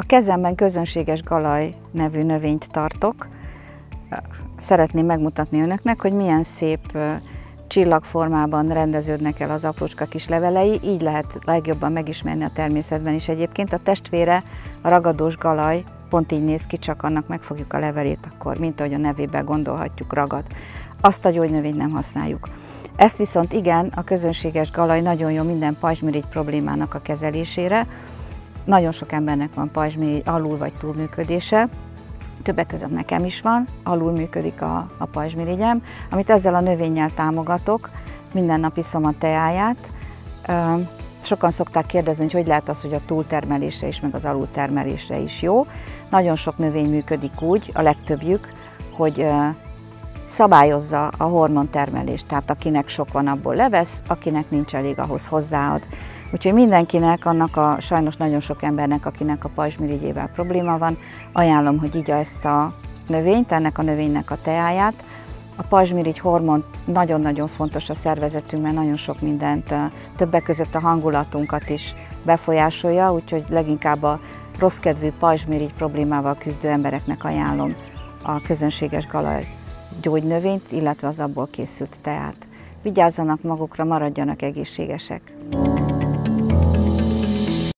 kezemben közönséges galaj nevű növényt tartok. Szeretném megmutatni önöknek, hogy milyen szép csillagformában rendeződnek el az aprócska kis levelei, így lehet legjobban megismerni a természetben is egyébként. A testvére, a ragadós galaj pont így néz ki, csak annak megfogjuk a levelét, akkor mint ahogy a nevében gondolhatjuk, ragad. Azt a gyógynövényt nem használjuk. Ezt viszont igen, a közönséges galaj nagyon jó minden pajzsmirigy problémának a kezelésére. Nagyon sok embernek van pajzsmirigy alul vagy túlműködése. Többek között nekem is van, alul működik a pajzsmirigyem, amit ezzel a növényel támogatok, minden nap iszom a teáját. Sokan szokták kérdezni, hogy lehet az, hogy a túltermelésre is, meg az alultermelésre is jó. Nagyon sok növény működik úgy, a legtöbbjük, hogy szabályozza a hormontermelést, tehát akinek sok van, abból levesz, akinek nincs elég, ahhoz hozzáad. Úgyhogy mindenkinek, sajnos nagyon sok embernek, akinek a pajzsmirigyével probléma van, ajánlom, hogy igya ezt a növényt, ennek a növénynek a teáját. A pajzsmirigy hormon nagyon-nagyon fontos a szervezetünkben, nagyon sok mindent, többek között a hangulatunkat is befolyásolja, úgyhogy leginkább a rosszkedvű pajzsmirigy problémával küzdő embereknek ajánlom a közönséges galaj gyógynövényt, illetve az abból készült teát. Vigyázzanak magukra, maradjanak egészségesek!